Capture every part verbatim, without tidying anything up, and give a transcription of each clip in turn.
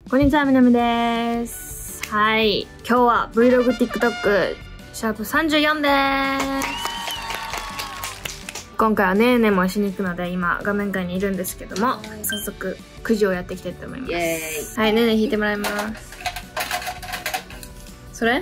こんにちは、みなみです。はい。今日は Vlog、TikTok、シャープさんじゅうよんです。今回はねーねもしに行くので、今、画面外にいるんですけども、早速、くじをやっていきたいと思います。イエーイ。はい、ねーね引いてもらいます。それ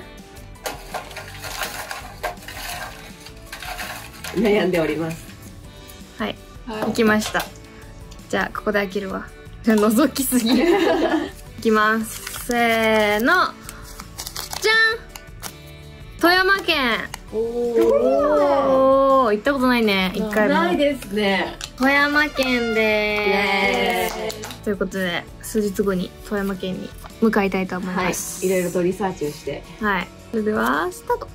悩んでおります。 はい。行きました。じゃあ、ここで開けるわ。じゃあ、覗きすぎる。いきます。せーの。じゃん富山県。おお行ったことないね、一回も。 ないですね。 富山県でーす。ということで、数日後に富山県に向かいたいと思います。 はい。いろいろとリサーチをして。 はい。それでは、スタート。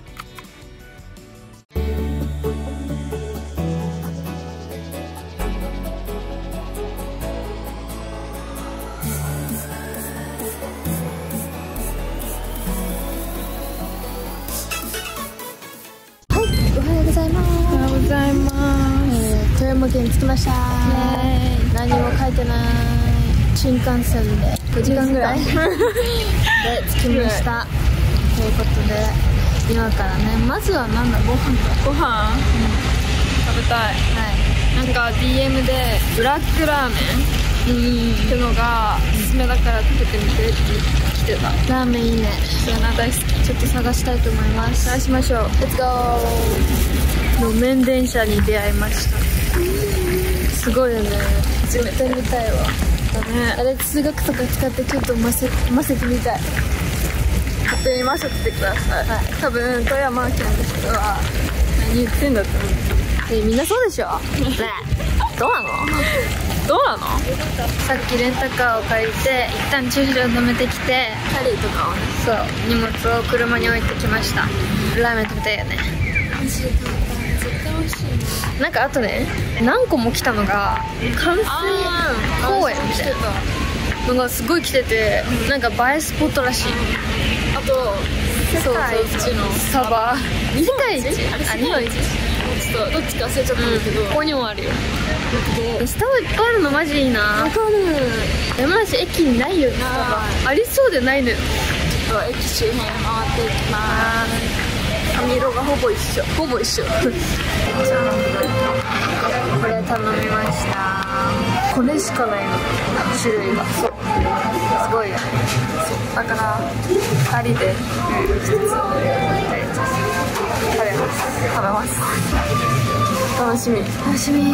富山県に着きました。何も書いてない。新幹線でごじかんぐらいで着きました。ということで今からね、まずはなんだ、ご飯かご飯、うん、食べたい。はい。なんか ディーエム でブラックラーメンっていうのがおすすめだから食べてみてって来てた。 ラーメンいいね。 いやな、大好き。 ちょっと探したいと思います。 探しましょう。 レッツゴー。路面電車に出会いました。すごいよね。絶対見たいわ。だね。あれ数学とか使ってちょっと混ぜ混ぜてみたい。 勝手に混ぜてください。はい。多分富山県の人は何言ってんだと思う。 え、みんなそうでしょ。ねえ、どうなの？ どうなの？ さっきレンタカーを借りて一旦駐車場止めてきて、 キャリーとかをね、 そう荷物を車に置いてきました。ラーメン食べたいよね。なんかあとね、何個も来たのが関西公園みたいなのがすごい来てて、なんか映えスポットらしい。 あと世界一のスタバ、 世界一、 あ、日本一、ちょっとどっちか忘れちゃったんだけど、 ここにもあるよ。スタバいっぱいあるのマジいいな。 わかる。 山梨駅にないよね、スタバ。ありそうでないのよ。 ちょっと駅周辺回っていきます。髪色がほぼ一緒。 ほぼ一緒。これ頼みました。これしかないの、種類が。そう、すごいよね。 そうだからふたりでふたつ食べます食べます楽しみ楽しみ。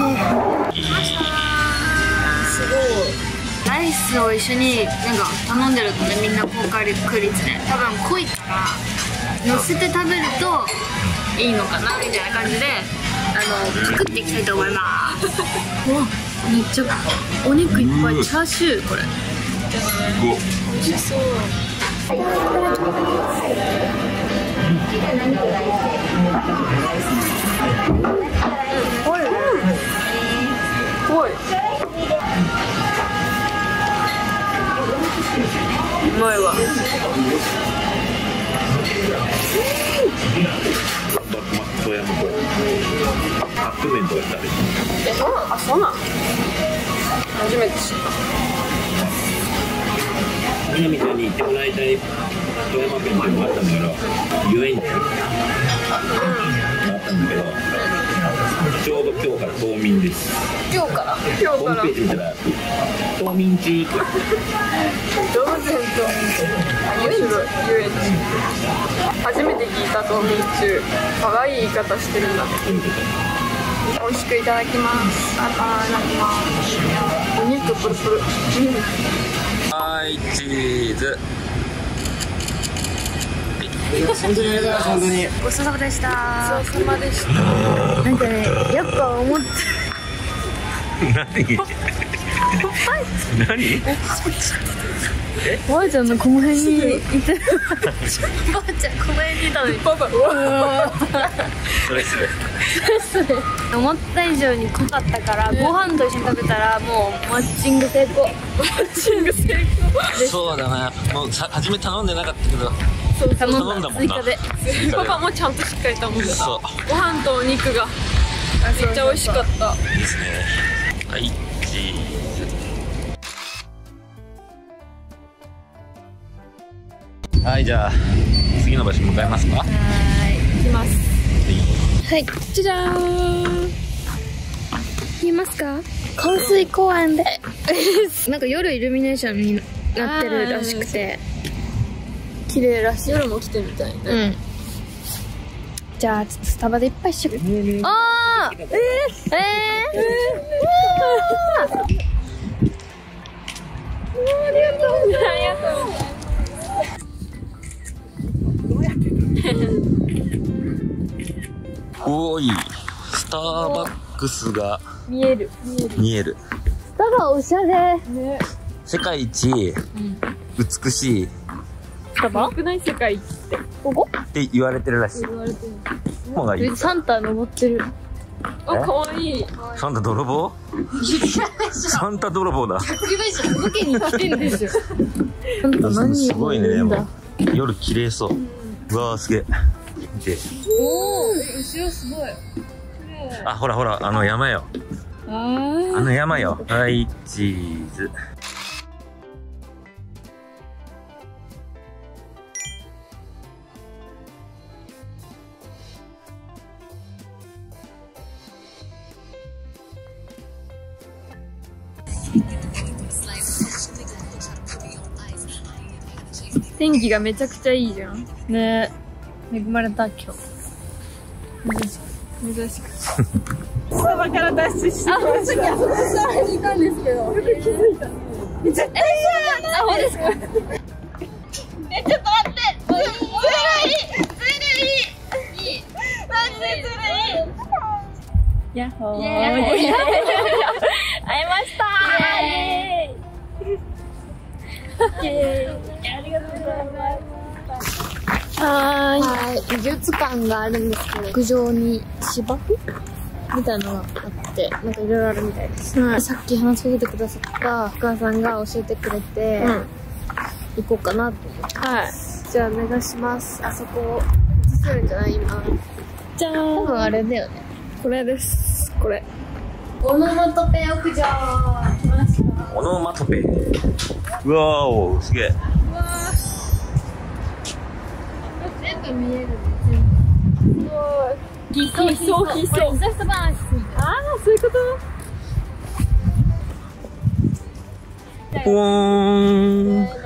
すごい。ライスを一緒になんか頼んでるとね、みんな高カロリー率ね、多分濃いから乗せて食べるといいのかなみたいな感じで、あのパクっていきたいと思います。うわ、めっちゃお肉いっぱい。チャーシュー、これ美味しそう。 おい、 おい、うまいわ。 富山とカップ麺とか食べて。 え、そうなの？あ、そうなの？初めて知った。 みなみちゃんに行ってもらいたい富山県っていうのがあったんだけど、遊園地があったんだけど、ちょうど今日から冬眠です。 今日から今日ホームページ見たら冬眠中って。 動物園と遊園地、遊園地初めて聞いた。冬眠中、可愛い言い方してるんだね。美味しくいただきます。あ、いただきます。お肉プルプル。 はい、チーズ。 本当にありがとうございます。本当にごちそうさまでした。 ごちそうさまでした。 なんかね、やっぱ思って何何おばあちゃんのこの辺にいてる。おばあちゃんこの辺にいたのにパパ、うわそれそれ思った以上に濃かったから、ご飯と一緒に食べたらもうマッチング成功。マッチング成功。 そうだな、もうさ初め頼んでなかったけど、 そう頼んだ、 頼んだもんな。 追加で。 パパもちゃんとしっかり頼んでた。 そう、 ご飯とお肉がめっちゃ美味しかった。 いいですね。はい、チーズ。 はい、じゃあ次の場所向かいますか。 はい行きます。 はい、じゃじゃーん。見えますか？香水公園でなんか夜イルミネーションになってるらしくて綺麗らしい。夜も来てみたいね。 うん。じゃあちょっとスタバでいっぱいしよう。あーえー、えー、えー、 ありがとうございます。 おーい、スターバックスが見える見える。 見える。 スタバおしゃれ。 ね。 世界一美しいスタバ？少ない世界ってここ？ って言われてるらしい。 言われてる。 もうがいい。 サンタ登ってる。 あ、可愛い。 サンタ泥棒？サンタ泥棒だ。 特別届けに来てんですよ。サンタ何人すごいね、でも夜綺麗そう。うわー、すげえ。見て。 おお、後ろすごい。 あ、ほらほら、あの山よ。 ああの山よ。はい、チーズ。 天気がめちゃくちゃいいじゃん。 ねえ、恵まれた今日。 珍しく。スタバから脱出して。あ、本当にあそこにいたんですけど。よく気づいた。絶対あ、ほんですか？ え、ちょっと待って。ずるい。ずるい。いい。マジでずるい。やっほー。会えましたー。イエーイ。ありがとうございます。 はい。美術館があるんですけど、屋上に芝生みたいなのがあって、なんかいろいろあるみたいです。はい、さっき話しかけてくださったお母さんが教えてくれて、うん、行こうかなと思ってます。はい。じゃあお願いします。あそこ映せるんじゃない今。じゃーん。多分あれだよね。 これです。これ。 オノマトペ屋上。来ました。 オノマトペ。うわーお、すげえ。 全部見えるね。 全部。すごい。偽装偽装偽装。 これザスバース。 ああ、そういうこと。 ぽーん。 違う。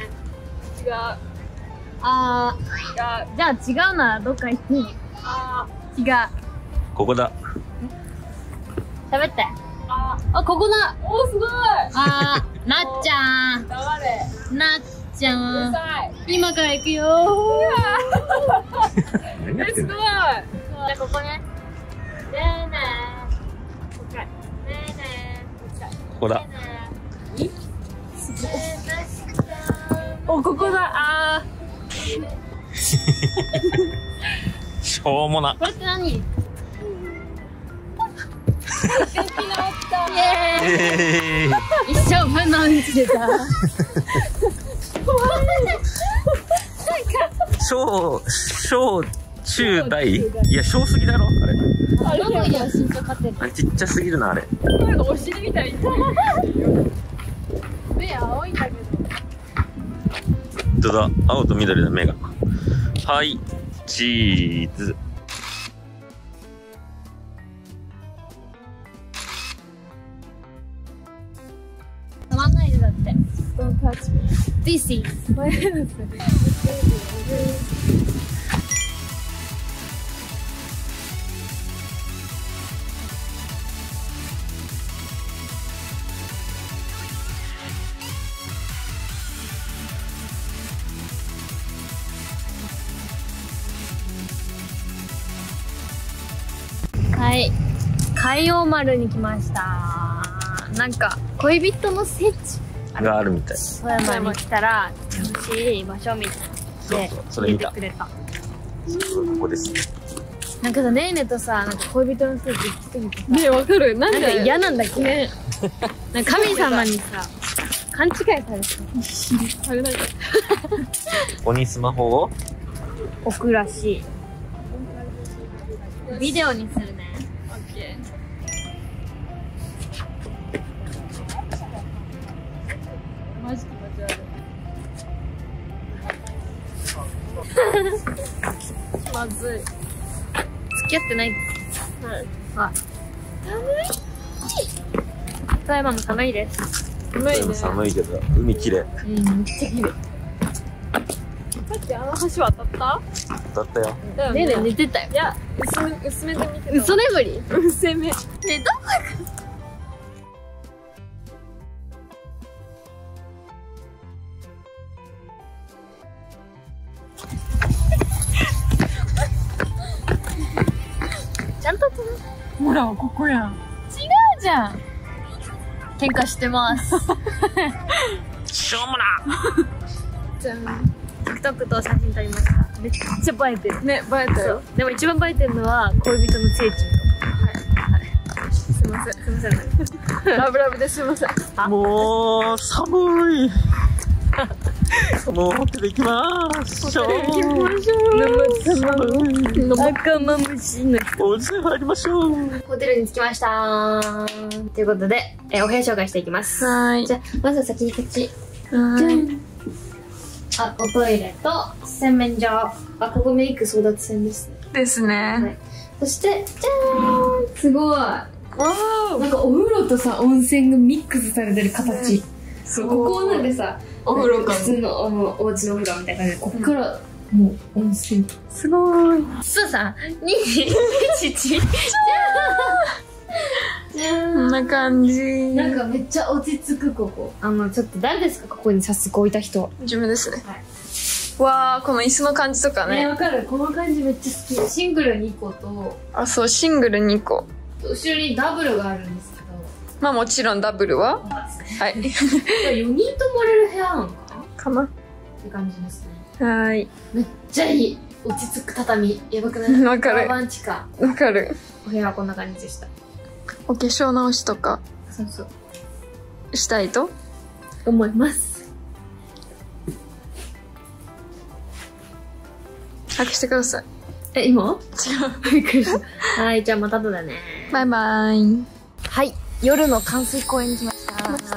あー。違う。 じゃあ違うならどっか行っていい？ あ違う。 ここだ。 喋って。 ああ、ここだ。 おー、すごい。 あー、なっちゃん。 黙れ。 なっちゃん。 うるさい。 今から行くよー。え、すごい。じゃあここね。ねえねえ。こっかい。ねえねえ。 ここだ。 い？お、ここだ。あー。しょうもな。 これって何？ えー、 一生分のうんち出た。 小、小、中、大いや、小すぎだろあれ。 あ、どこには身長勝てる？ あれちっちゃすぎるな、あれ。 なんかお尻みたいに。目青いんだけど。 どうだ、青と緑の目が。はい、チーズ。 たまんないでだって。 Don't touch me. This is。はい、海王丸に来ました。なんか恋人の聖地があるみたい。 富山に来たら楽しい場所みたいなそうそう、それ見た。 くれた。 そうここですね。 なんかさ、ねえねとさ、なんか恋人の聖地行きすぎてさ、 ねえ、わかる。なんなんかで嫌なんだっけね。なんか神様にさ、勘違いされてされないか。 ここにスマホを置くらしい。ビデオにするね。 オッケー。マジ気持ち悪い。 まずい。 付き合ってないです。 はい。 あ、寒い。富山も寒いです。 寒いね。 寒いけど海綺麗。 うん、めっちゃ綺麗。 さっきあの橋渡った？ だったよ。 だよねえねえ寝てたよ。 いや、薄め、薄めで見てた。 嘘眠り？ 薄め。 ね、どこちゃんと撮る。 ほら、ここやん。 違うじゃん。喧嘩してます。 しょうもな。 じゃん。 TikTok と写真撮りました。めっちゃ映えてる。 ね、映えたよ。 でも一番映えてるのは恋人のつえちんと。はい。はい。 すいません。 すみません。 ラブラブですいません。 もう寒い。もうホテル行きまーしょう。 行きましょう。 寒い。 赤まむしのお家に入りましょう。 ホテルに着きましたー。ということで、えー、お部屋紹介していきます。 はーい。 じゃあ、まずは先にこっち。 はーい。 あ、おトイレと洗面所。あ、ここメイク争奪戦ですね。 ですはね。 い。そして、じゃーん、すごい。 わなんかお風呂とさ、温泉がミックスされてる形。そう、ここはなんかさ、 お風呂か普通のあのお家のお風呂みたいな感じで、ここからもう温泉。 すごい。 すーさん、に、ちち。じゃーん。 こんな感じ。 なんかめっちゃ落ち着く、ここ。あの、ちょっと誰ですか、ここに早速置いた人。 自分ですね。 はい。 わー、この椅子の感じとかね、 ね。 わかる。この感じめっちゃ好き。シングルにこと、 あ、そう、シングルにこ。 後ろにダブルがあるんですけど。 まあもちろんダブルははい。 よにんともれる部屋なのかなっかな。 て感じですね。 はーい。 めっちゃいい。落ち着く畳。やばくない？ わかるラバンチか。 わかる。 お部屋はこんな感じでした。 お化粧直しとかそうそう。 したいと思います。 早くしてください。 え、今？ 違う。 びっくりした。はい、じゃあまた後だね。 バイバイ。 はい、夜の寒水公園に来ました。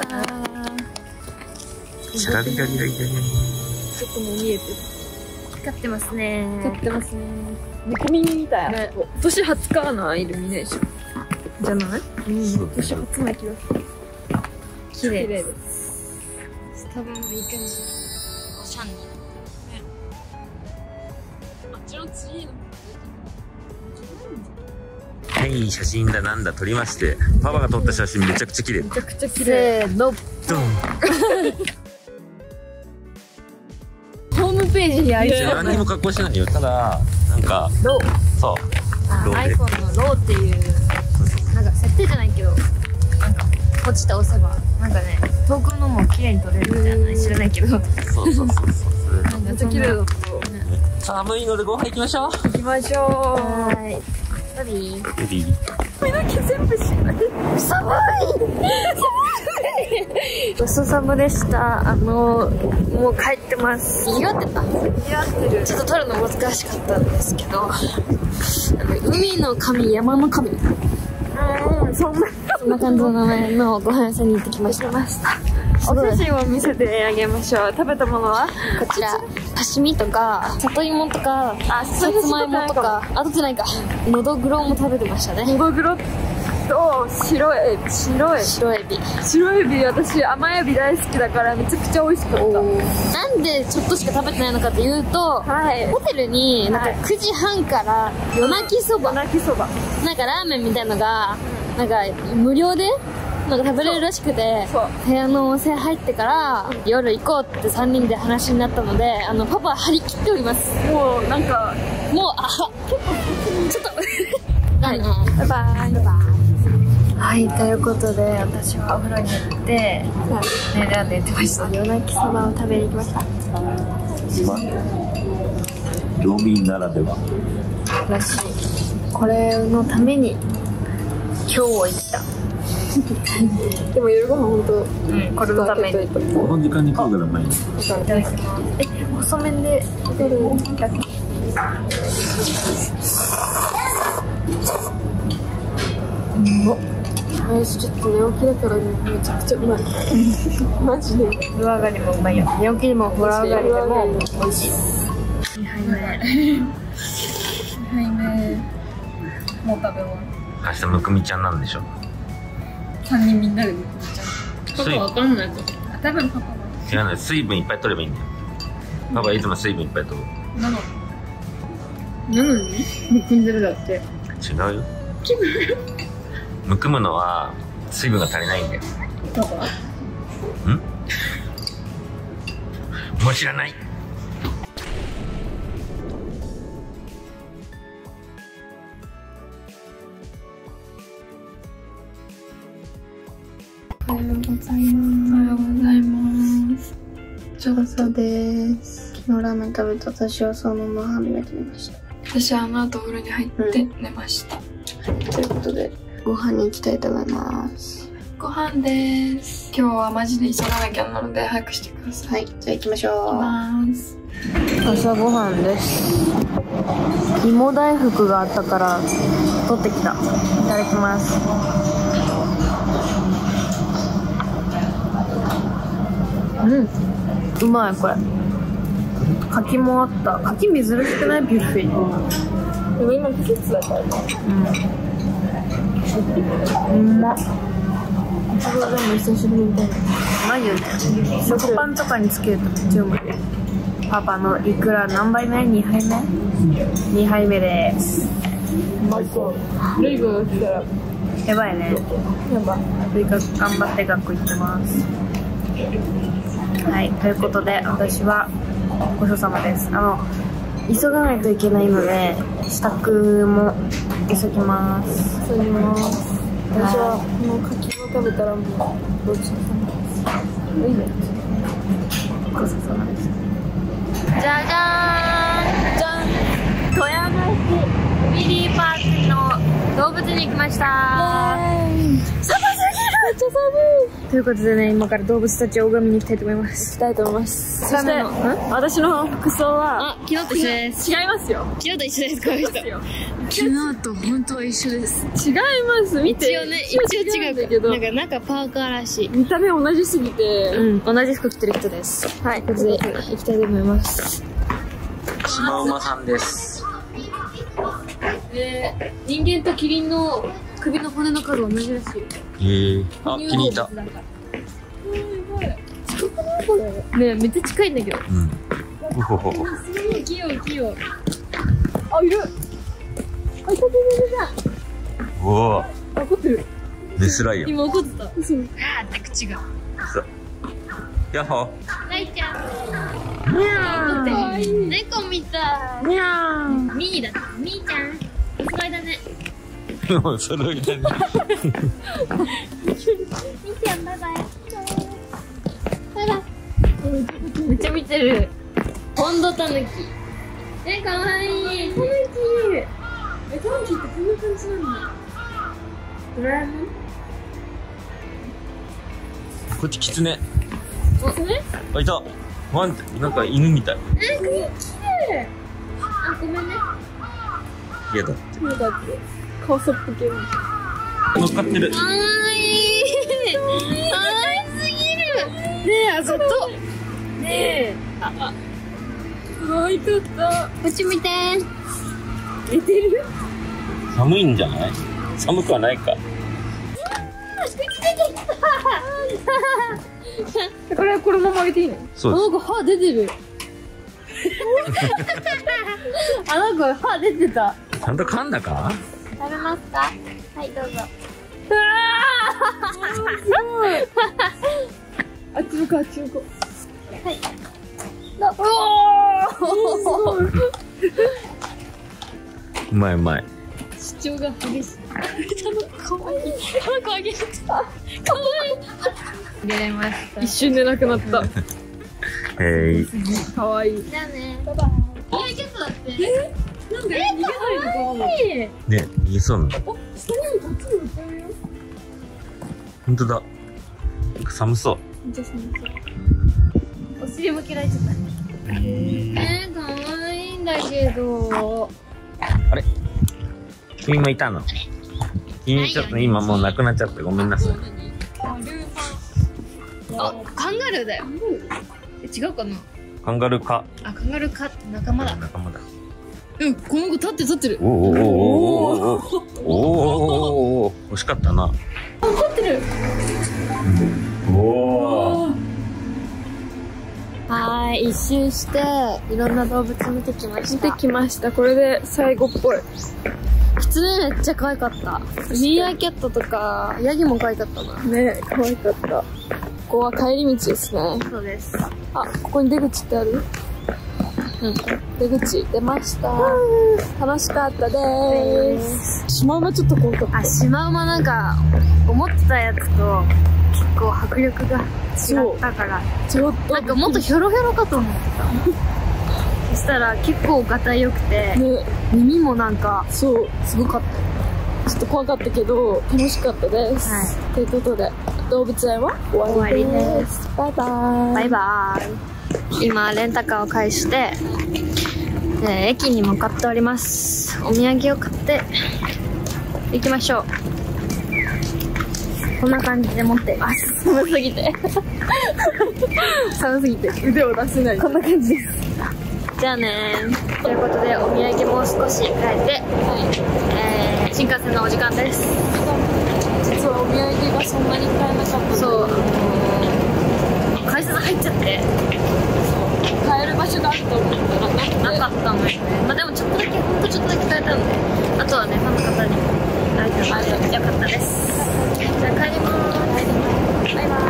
チャラリラリラリラリ。 ちょっともう見えてる。 光ってますね。 光ってますね。猫耳みたい。 ね、 今年初かな、イルミネーション。じゃない？うん。今年初な気がする。 綺麗で。 です多分いい感じ。おしゃんに。 あっちのツリーの。 はい写真だなんだ撮りまして、パパが撮った写真めちゃくちゃ綺麗。 めちゃくちゃ綺麗。 せーの。 ドン。 ホームページにありそう。 何にも格好してないよ。ただなんかロー。 そう。 あ、 ローで iPhone のローっていう、なんか設定じゃないけど、なんか、ポチッと押せば、なんかね、遠くのも綺麗に撮れるみたいな、知らないけど。 そうそうそうそう。 なんかめっちゃ綺麗だった。 寒いのでご飯行きましょう。 行きましょう。 はーい。バビー。 レディー。 髪の毛全部しない。 寒いごちそうさまでした。あの、もう帰ってます。にぎわってたにぎわってる。ちょっと撮るの難しかったんですけど、あの海の神、山の神。うん、そんな、そんな感じの名前のご飯屋さんに行ってきました。 お写真を見せてあげましょう。食べたものはこちら、刺身とか、里芋とか、 あ、 さつまいもとか、あ、取ってないか。のどぐろも食べてましたね。 のどぐろと白エビ。白エビ。 白エビ。 白エビ、私甘エビ大好きだからめちゃくちゃ美味しかった。 なんでちょっとしか食べてないのかというと、 はい。 ホテルになんかくじはんから夜泣きそば、 夜泣きそば。 なんかラーメンみたいのが、なんか無料でなんか食べれるらしくて、 そう部屋の温泉入ってから夜行こうってさんにんで話になったので、あのパパは張り切っております。 もうなんか、 もう、あ、ちょっと、はい、 バイバイ。 はい、ということで私はお風呂に行って、ね、ラーメン寝てました。夜泣きそばを食べに行きました。 道民ならでは。 らしい。これのために今日を生きた。 でも夜ご飯本当、 うん、これのために。 この時間に来るから前に。 いただきます。え、細麺で食べるだけ。うん。 私ちょっと寝起きだからね、めちゃくちゃうまい。マジで。 風呂上がりもうまいよ。寝起きでも風呂上がりでも美味しい。は杯目。 はいね。もう食べ終わる。 明日むくみちゃんなんでしょ。 三人みんなでむくみちゃん。 パパわかんないこと。 多分パパは。 違うね、水分いっぱい取ればいいんだよ。パパいつも水分いっぱい取る。 なの。 なのにむくんでるだって。 違うよ。むくむのは水分が足りないんだよ。 パパ。 ん？もう知らない。 おはようございます。おはようございます。朝です。昨日ラーメン食べた私はそのまま歯磨き寝ました。私はあの後お風呂に入って寝ました。うん、ということで、ご飯に行きたいと思います。ご飯です。今日はマジで急がなきゃなので早くしてください。はい、じゃあ行きましょう。行きます。朝ごはんです。芋大福があったから取ってきた。いただきます。うん、うまいこれ。柿もあった。柿珍しくないビュッフェに。でも今季節だからね。うん。うまっ。いちごでも久しぶりみたいな。うまいよね。食パンとかにつけるとめっちゃうまい。パパのいくら何杯目？にはいめ？にはいめです。うまそう。ルイが来たらやばいね。やばい。ルイが頑張って学校行ってます。はい、ということで私はごちそうさまです。あの急がないといけないので支度も急ぎます。急ぎます。私はもう柿を食べたらもうごちそうさまです。いいね。ごちそうさまです。じゃじゃーん。じゃん。富山市ファミリーパークの動物に行きました。寒すぎる。めっちゃ寒い。ということでね、今から動物たちを拝みに行きたいと思います。行きたいと思います。そして私の服装はあ、昨日と一緒です。 違いますよ。 昨日と一緒です。この人。昨日と本当は一緒です。 違います。見て。 一応ね、一応違うけど。なんか中パーカーらしい。 見た目同じすぎて。 うん、同じ服着てる人です。はい、ということで行きたいと思います。 シマウマさんです。 えー、人間とキリンの首の骨の数同じらしい。 えー、あ、気に入った。 ねえ、めっちゃ近いんだけど。 うん。うほほほ。 すごい器用器用。 あ、いる。あ、いたいたいたいた。おお。 あ、怒ってる。 メスライオン。 今怒ってた。 そう。 あーって口が。 そう。ヤッホー。 ライちゃん。にゃー。猫みたい。 にゃー。 ミーだって。ミーちゃん。お揃いだね。 お揃いだね。 ミーちゃん、バイバイ。バイバイ。めっちゃ見てる。ポンドタヌキ。え、かわいい。タヌキ。え、タヌキってこんな感じなんだ。ドラえもん。 こっちキツネ。 お、それ？ あ、いた。ワンって、なんか犬みたい。 え、きれい。あ、ごめんね。 嫌だって。 そうだって。顔そっぽける。 乗っかってる。 かわいい。かわいすぎる。ねえ、あそこ。ねえ。あ、あ。 可愛かった。 こっち見て。 寝てる？ 寒いんじゃない？寒くはないか。 口出てきた。 これ、これも曲げていいの？ そうです。 あの子歯出てる。あの子歯出てた。 ちゃんと噛んだか？ 食べますか？はい、どうぞ。 うわーすごい。あっち向こう、あっち向こう。 はい。 おーうまいうまい。 主張が激しい。あの子かわいい。あの子あげる。かわいい。入れました。 一瞬でなくなった。 えー、 かわいい。 じゃあね。バイバイ。え、ちょっと待って。え？なんで？え、かわいい。 ね、逃げそうなの。 お、下にもこっちにもいっぱいいるよ。 ほんとだ。なんか寒そう。 めっちゃ寒そう。 お尻向けられちゃった。えー、かわいいんだけど。 あれ？君もいたの？君ちょっと今もうなくなっちゃってごめんなさい。 あ、カンガルーだよ。え、違うかな？ カカンガルー科。 あ、カンガルー科って仲間だ。 仲間だ。 うん、この子立って立ってる。 おおおおおおおお、惜しかったな。 立ってる。 おお。 はい、一周していろんな動物見てきました。 見てきました。これで最後っぽい。 キツネめっちゃ可愛かった。ミーアキャットとかヤギも可愛かったな。 ね、可愛かった。ここは帰り道ですね。 そうです。 あ、ここに出口ってある？ うん。 出口出ました。楽しかったです。シマウマちょっと怖かった。 あ、シマウマなんか思ってたやつと結構迫力が違ったから、 ちょっとなんかもっとヒョロヒョロかと思ってた。そしたら結構ガタイ良くて、 ね、 耳もなんかそう、 すごかった。 ちょっと怖かったけど楽しかったです。 はい。 ということで動物園は終わりです。バイバーイ。 バイバーイ。今レンタカーを返して、えー、駅に向かっております。お土産を買って行きましょう。こんな感じで持っています。寒すぎて寒すぎて腕を出せない。 こんな感じです。じゃあねー。ということでお土産も少し買えて、はい、えー、新幹線のお時間です。 実はお土産がそんなに買えなかった。 そう、あの改札入っちゃって買える場所があると思ったらなくてなかったのよね。まあでもちょっとだけ、ほんとちょっとだけ買えたので、あとはね、ファンの方に会えたのでよかったです。じゃあ帰りまーす。バイバ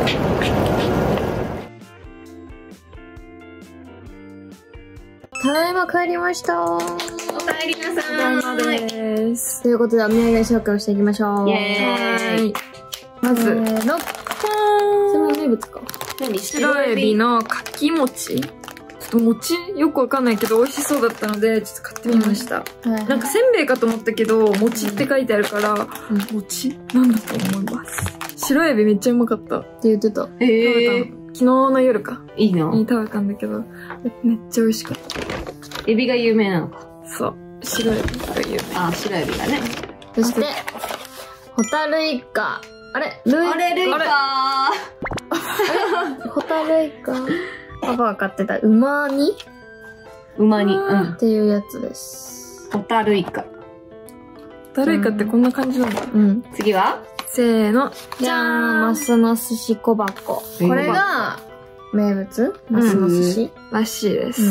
ーイ。ただいま帰りました。お帰りなさい。 です。 ということでお土産紹介をしていきましょう。 イエーイ。 まず、 せーの。それも名物か。 何？ 白エビのかき餅。ちょっと餅よくわかんないけど美味しそうだったのでちょっと買ってみました。 はいはい、 なんかせんべいかと思ったけど餅って書いてあるから、 うん、 餅なんだと思います。白エビめっちゃうまかったって言ってた。 食べたの。昨日の夜か。 いいの？ に食べたんだけどめっちゃ美味しかった。 エビが有名なのか。 そう。白エビが有名。 あ、白エビがね。 そして、ホタルイカ。あれルイあれ、ルイカー。ホタルイカ。パパが買ってたうま煮うま煮。うん。 っていうやつです。 ホタルイカ。 ホタルイカってこんな感じなんだ。 うん。 次はせーの。 じゃーん、マスの寿司小箱。これが名物マスの寿司らしいです。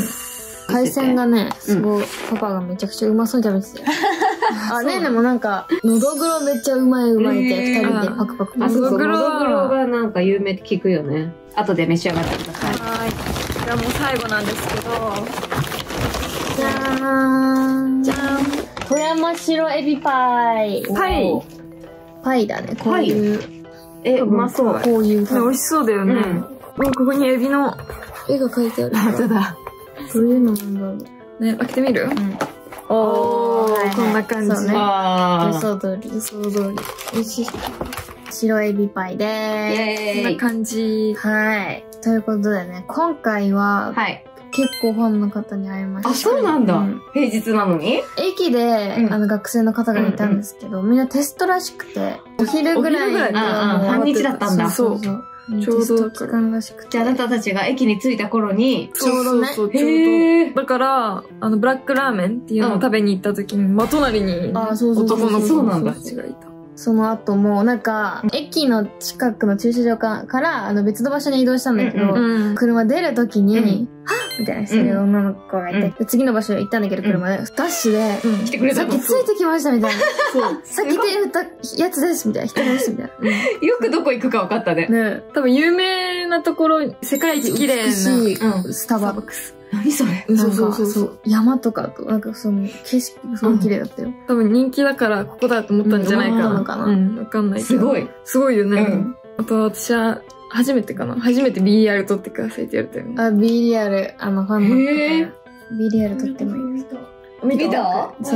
海鮮がね、すごい、パパがめちゃくちゃうまそうに食べてて。あ、ねえ、でもなんか、のどぐろめっちゃうまいうまいって二人でパクパクパあ、 ク。 そうそう。のどぐのどぐろろがなんか有名って聞くよね。後で召し上がってください。 はい。じゃあもう最後なんですけど。 じゃーん。じゃーん。富山白エビパイ。 パイパイだね、こういう。 え、うまそう。 こういう美味しそうだよね。うん、ここにエビの絵が描いてある。 あとだ。 どういうのなんだろう。 ね、開けてみる？うん。 おー、 こんな感じ。 そうね。 あ予想通り、予想通り。美味しい。白エビパイでーす。 こんな感じ。 はい。ということでね、今回は、 はい。 結構ファンの方に会いました。 あ、そうなんだ。平日なのに？ 駅で、 うん、 あの、学生の方がいたんですけど、うんうん、みんなテストらしくて、お昼ぐらいにはもう半日だったんだ。 そうそう。 ちょうど期間らしくて。 じゃああなたたちが駅に着いた頃に、 ちょうどね。 そうそうそう、ちょうど。だから、あの、ブラックラーメンっていうのを食べに行った時に、真隣に、 あ、そうそうそう。 男の子たちがいた。 その後も、なんか、駅の近くの駐車場かから、あの別の場所に移動したんだけど、うんうん、車出る時に、うん、はっみたいなしてる女の子がいて、うん、次の場所行ったんだけど、車で、ダッシュで、 うん、来てくれたの。 さっきついてきましたみたいな。そう。さっき手振ったやつです、みたいな。人です、みたいな。うん、 よくどこ行くか分かったね。 ね。 多分有名なところ、世界一綺麗な、 うん、スタバックス。 何それ？ そうそうそうそう。山とかと、なんかその、景色がすごい綺麗だったよ。 多分人気だからここだと思ったんじゃないかな。 のかな。 うん、わかんないけど。 すごい。 すごいよね。あと私は、初めてかな初めて ビーアール 撮ってくださいって言われたよね。 あ、ビーアール、あの、ファンの方。ビーアール 撮ってもいいですか？ 見た？ そう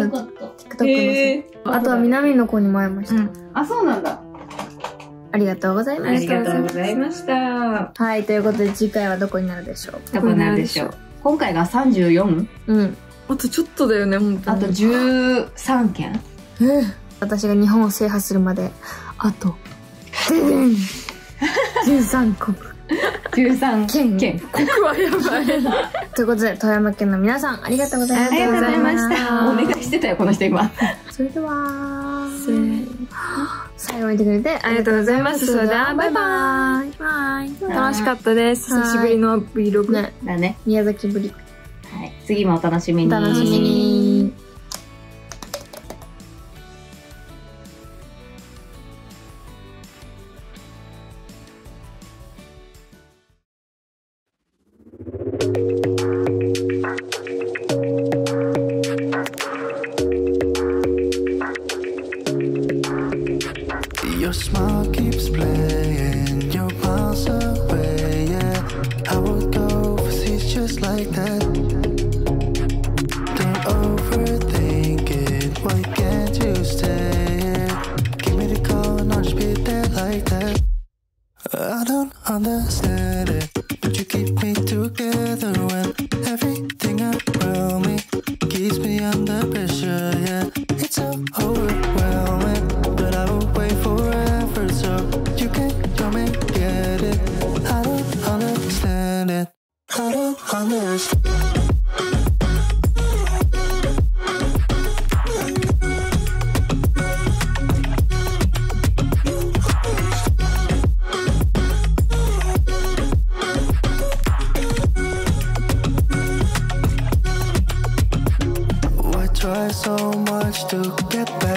、TikTok の。あとは南の子にも会いました。 あ、そうなんだ。 ありがとうございました。 ありがとうございました。 はい、ということで次回はどこになるでしょう？ どこになるでしょう？今回がさんじゅうよん？ うん。 あとちょっとだよね、本当に。 あとじゅうさんけん。 うん。私が日本を制覇するまで、あと、ででんじゅうさんこく。 じゅうさんけん。 ここはやばい。 ということで富山県の皆さんありがとうございました。 ありがとうございました。お願いしてたよこの人今。 それでは最後見てくれてありがとうございます。それではバイバイ。バイ。 楽しかったです。久しぶりの Vlog。 ね、 だね。 宮崎ぶり。 はい。次もお楽しみに。 お楽しみに。 Your smile keeps playing, your miles away, yeah. I would go overseas just like that. Don't overthink it, why can't you stay here? Give me the call and I'll just be there like that. I don't understand it, but you keep me together when everything around me keeps me under pressure, yeah. It's so overwhelming, but I will wait forever so you can come and get it. I don't understand it, I don't understand. Try so much to get back.